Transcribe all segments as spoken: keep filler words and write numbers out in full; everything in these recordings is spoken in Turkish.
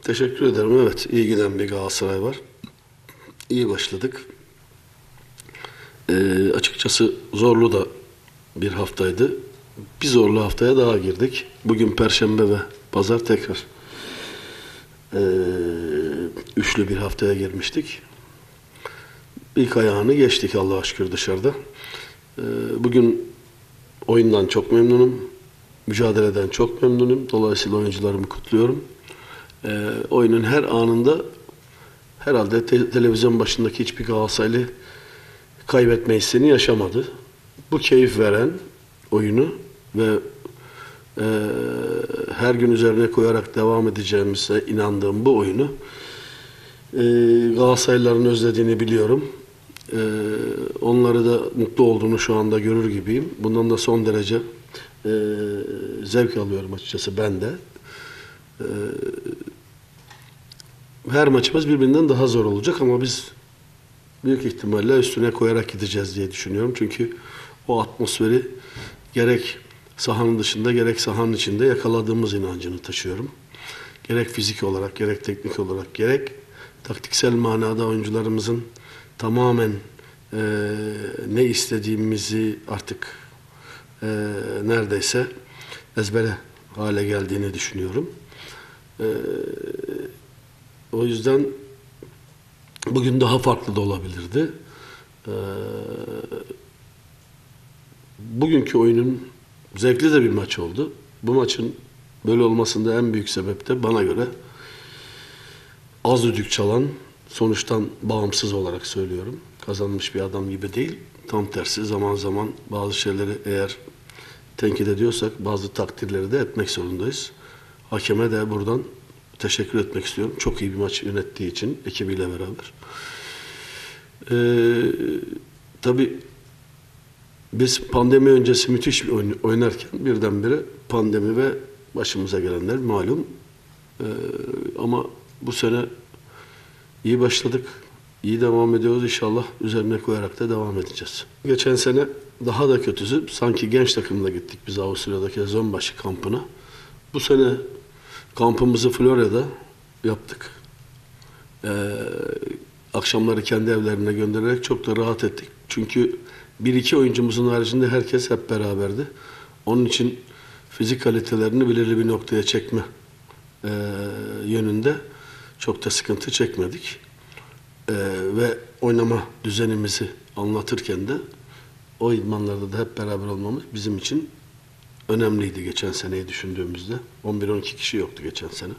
Teşekkür ederim. Evet, iyi giden bir Galatasaray var. İyi başladık. Ee, açıkçası zorlu da bir haftaydı. Bir zorlu haftaya daha girdik. Bugün Perşembe ve Pazar tekrar ee, üçlü bir haftaya girmiştik. İlk ayağını geçtik Allah'a şükür dışarıda. Ee, bugün oyundan çok memnunum. Mücadeleden çok memnunum. Dolayısıyla oyuncularımı kutluyorum. Ee, oyunun her anında herhalde te televizyon başındaki hiçbir Galatasaraylı kaybetme hissini yaşamadı. Bu keyif veren oyunu ve e, her gün üzerine koyarak devam edeceğimize inandığım bu oyunu e, Galatasaraylıların özlediğini biliyorum. E, onları da mutlu olduğunu şu anda görür gibiyim. Bundan da son derece e, zevk alıyorum açıkçası ben de. E, Her maçımız birbirinden daha zor olacak ama biz büyük ihtimalle üstüne koyarak gideceğiz diye düşünüyorum. Çünkü o atmosferi gerek sahanın dışında gerek sahanın içinde yakaladığımız inancını taşıyorum. Gerek fizik olarak, gerek teknik olarak, gerek taktiksel manada oyuncularımızın tamamen e, ne istediğimizi artık e, neredeyse ezbere hale geldiğini düşünüyorum. E, O yüzden bugün daha farklı da olabilirdi. Ee, bugünkü oyunun zevkli de bir maç oldu. Bu maçın böyle olmasında en büyük sebep de bana göre az düdük çalan, sonuçtan bağımsız olarak söylüyorum. Kazanmış bir adam gibi değil. Tam tersi zaman zaman bazı şeyleri eğer tenkit ediyorsak bazı takdirleri de etmek zorundayız. Hakeme de buradan teşekkür etmek istiyorum. Çok iyi bir maç yönettiği için ekibiyle beraber. Ee, tabii biz pandemi öncesi müthiş bir oyun oynarken birdenbire pandemi ve başımıza gelenler malum. Ee, ama bu sene iyi başladık. İyi devam ediyoruz. İnşallah üzerine koyarak da devam edeceğiz. Geçen sene daha da kötüsü. Sanki genç takımla gittik biz Avusturya'daki sezon başı kampına. Bu sene kampımızı Florya'da yaptık. Ee, akşamları kendi evlerine göndererek çok da rahat ettik. Çünkü bir iki oyuncumuzun haricinde herkes hep beraberdi. Onun için fizik kalitelerini belirli bir noktaya çekme e, yönünde çok da sıkıntı çekmedik. E, ve oynama düzenimizi anlatırken de o idmanlarda da hep beraber olmamız bizim için önemliydi geçen seneyi düşündüğümüzde. on bir on iki kişi yoktu geçen sene.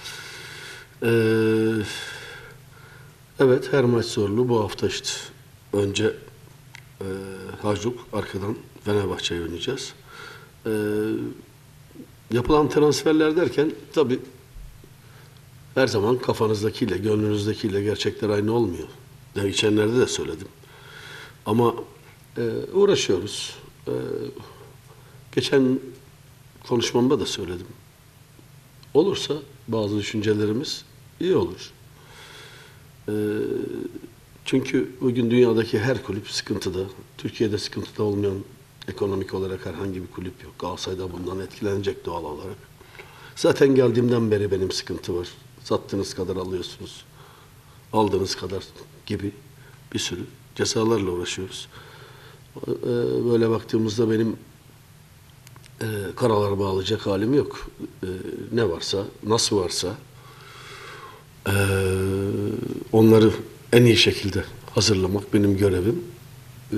Ee, evet, her maç zorlu. Bu hafta işte önce e, Hajduk, arkadan Fenerbahçe'yi oynayacağız. Ee, yapılan transferler derken tabii her zaman kafanızdakiyle, gönlünüzdekiyle gerçekler aynı olmuyor. Daha geçenlerde de söyledim. Ama e, uğraşıyoruz. E, Geçen konuşmamda da söyledim. Olursa bazı düşüncelerimiz iyi olur. Ee, çünkü bugün dünyadaki her kulüp sıkıntıda. Türkiye'de sıkıntıda olmayan ekonomik olarak herhangi bir kulüp yok. Galatasaray'da bundan etkilenecek doğal olarak. Zaten geldiğimden beri benim sıkıntı var. Sattığınız kadar alıyorsunuz. Aldığınız kadar gibi bir sürü cezalarla uğraşıyoruz. Ee, böyle baktığımızda benim E, karalar bağlayacak halim yok. E, ne varsa, nasıl varsa e, onları en iyi şekilde hazırlamak benim görevim. E,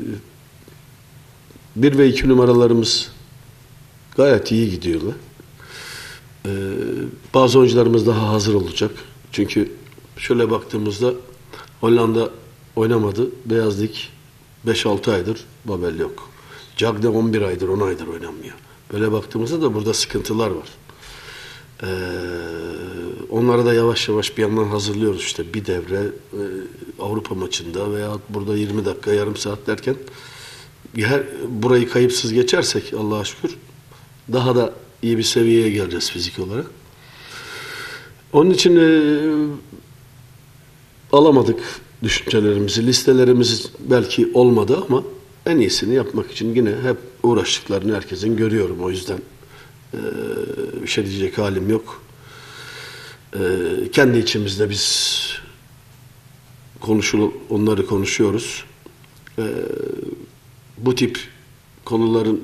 bir ve iki numaralarımız gayet iyi gidiyorlar. E, bazı oyuncularımız daha hazır olacak. Çünkü şöyle baktığımızda Hollanda oynamadı. Beyaz Lig beş altı aydır Babel yok. Cagne on bir aydır, on aydır oynanmıyor. Böyle baktığımızda da burada sıkıntılar var. Ee, onları da yavaş yavaş bir yandan hazırlıyoruz işte bir devre e, Avrupa maçında veya burada yirmi dakika, yarım saat derken her, burayı kayıpsız geçersek Allah'a şükür daha da iyi bir seviyeye geleceğiz fizik olarak. Onun için e, alamadık düşüncelerimizi, listelerimiz belki olmadı ama en iyisini yapmak için yine hep uğraştıklarını herkesin görüyorum. O yüzden e, bir şey diyecek halim yok. Ee, kendi içimizde biz konuşul, onları konuşuyoruz. Ee, bu tip konuların,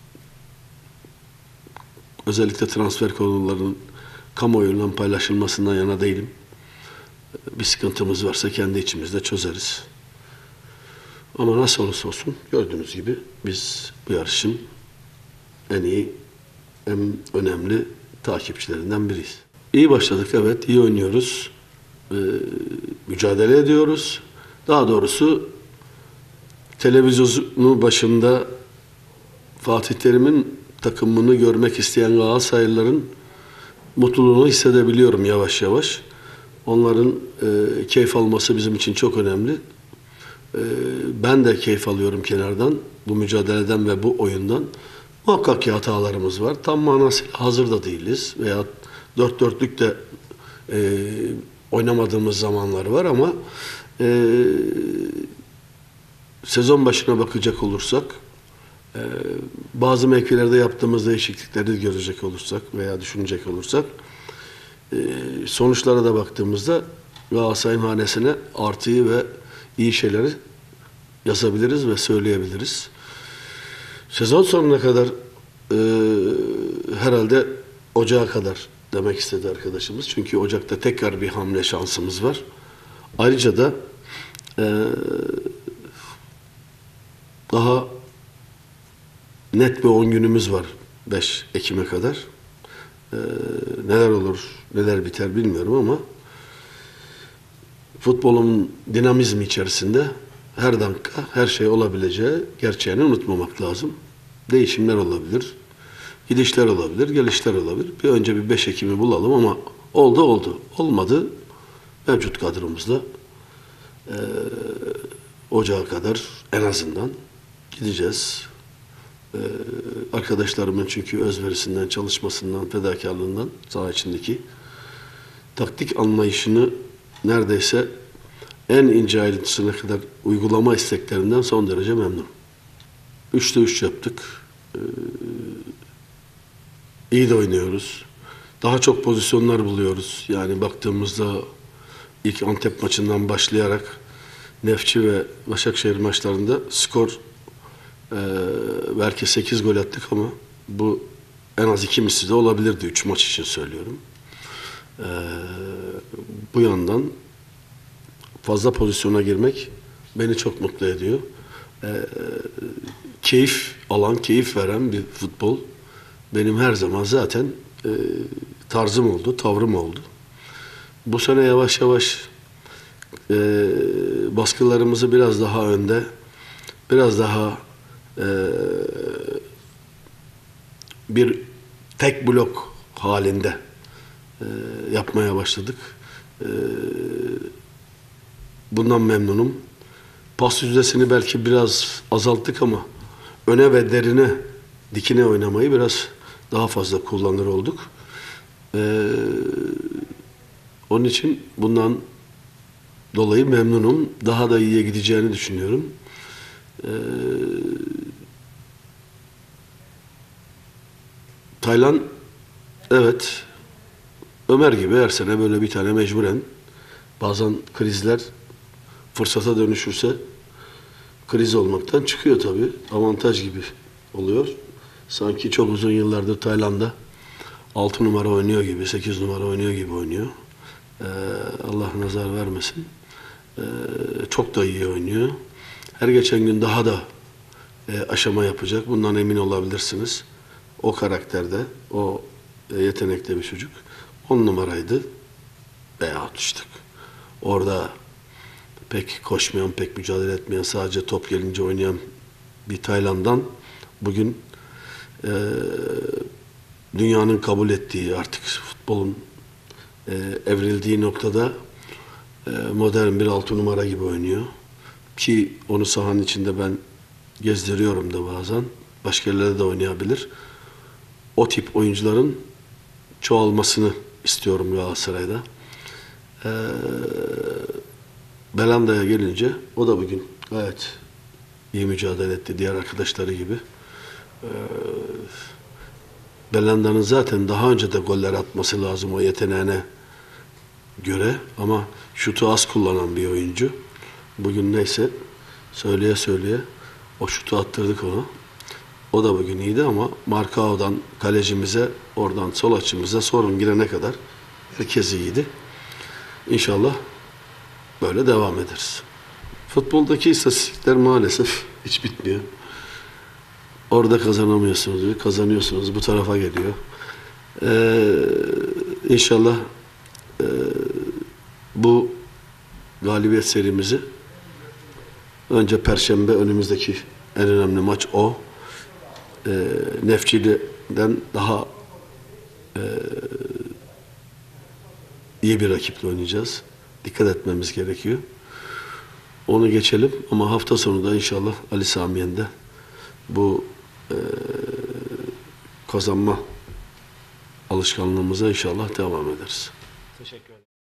özellikle transfer konularının kamuoyuyla paylaşılmasından yana değilim. Bir sıkıntımız varsa kendi içimizde çözeriz. Ama nasıl olursa olsun gördüğünüz gibi biz bu yarışın en iyi, en önemli takipçilerinden biriyiz. İyi başladık, evet, iyi oynuyoruz. Ee, mücadele ediyoruz. Daha doğrusu televizyonu başında Fatih Terim'in takımını görmek isteyen Galatasaraylıların mutluluğunu hissedebiliyorum yavaş yavaş. Onların e, keyif alması bizim için çok önemli. E, ben de keyif alıyorum kenardan, bu mücadeleden ve bu oyundan. Muhakkak ki hatalarımız var. Tam manasıyla hazır da değiliz veya dört dörtlük de e, oynamadığımız zamanlar var ama e, sezon başına bakacak olursak, e, bazı mevkilerde yaptığımız değişiklikleri görecek olursak veya düşünecek olursak, e, sonuçlara da baktığımızda Galatasaray'ın hanesine artıyı ve iyi şeyleri yazabiliriz ve söyleyebiliriz. Sezon sonuna kadar e, herhalde Ocağa kadar demek istedi arkadaşımız. Çünkü Ocak'ta tekrar bir hamle şansımız var. Ayrıca da e, daha net bir on günümüz var beş Ekim'e kadar. E, neler olur, neler biter bilmiyorum ama futbolun dinamizmi içerisinde her dakika her şey olabileceği gerçeğini unutmamak lazım. Değişimler olabilir, gidişler olabilir, gelişler olabilir. Bir önce bir beş Ekim'i bulalım ama oldu oldu. Olmadı, mevcut kadromuzla e, Ocağa kadar en azından gideceğiz. E, arkadaşlarımın çünkü özverisinden, çalışmasından, fedakarlığından, saha içindeki taktik anlayışını neredeyse en ince ayrıntısına kadar uygulama isteklerinden son derece memnunum. Üçte üç yaptık. Ee, iyi de oynuyoruz. Daha çok pozisyonlar buluyoruz. Yani baktığımızda ilk Antep maçından başlayarak Nefçi ve Başakşehir maçlarında skor e, belki sekiz gol attık ama bu en az iki misli de olabilirdi. Üç maç için söylüyorum. Ee, bu yandan fazla pozisyona girmek beni çok mutlu ediyor. Ee, keyif alan, keyif veren bir futbol benim her zaman zaten e, tarzım oldu, tavrım oldu. Bu sene yavaş yavaş e, baskılarımızı biraz daha önde, biraz daha e, bir tek blok halinde e, yapmaya başladık. E, bundan memnunum. Pas yüzdesini belki biraz azalttık ama öne ve derine, dikine oynamayı biraz daha fazla kullanır olduk. Ee, onun için bundan dolayı memnunum. Daha da iyiye gideceğini düşünüyorum. Ee, Taylan, evet, Ömer gibi her sene böyle bir tane mecburen, bazen krizler fırsata dönüşürse kriz olmaktan çıkıyor tabii. Avantaj gibi oluyor. Sanki çok uzun yıllardır Tayland'da altı numara oynuyor gibi, sekiz numara oynuyor gibi oynuyor. Ee, Allah nazar vermesin. Ee, çok da iyi oynuyor. Her geçen gün daha da e, aşama yapacak. Bundan emin olabilirsiniz. O karakterde, o e, yetenekte bir çocuk. On numaraydı. Veya atıştık. Orada pek koşmayan, pek mücadele etmeyen, sadece top gelince oynayan bir Tayland'dan bugün e, dünyanın kabul ettiği, artık futbolun e, evrildiği noktada e, modern bir altı numara gibi oynuyor. Ki onu sahanın içinde ben gezdiriyorum da bazen. Başka yerlerde de oynayabilir. O tip oyuncuların çoğalmasını istiyorum Galatasaray'da. Eee Belanda'ya gelince o da bugün gayet iyi mücadele etti diğer arkadaşları gibi. Ee, Belanda'nın zaten daha önce de goller atması lazım o yeteneğine göre ama şutu az kullanan bir oyuncu. Bugün neyse söyleye söyleye o şutu attırdık ona. O da bugün iyiydi ama Markao'dan kalecimize, oradan sol açımıza sorun girene kadar herkes iyiydi. İnşallah böyle devam ederiz. Futboldaki istatistikler maalesef hiç bitmiyor. Orada kazanamıyorsunuz, kazanıyorsunuz, bu tarafa geliyor. Ee, inşallah e, bu galibiyet serimizi önce Perşembe önümüzdeki en önemli maç o. Ee, Nefçili'den daha e, iyi bir rakiple oynayacağız. Dikkat etmemiz gerekiyor. Onu geçelim ama hafta sonu da inşallah Ali Samiyen'de bu e, kazanma alışkanlığımıza inşallah devam ederiz. Teşekkür ederim.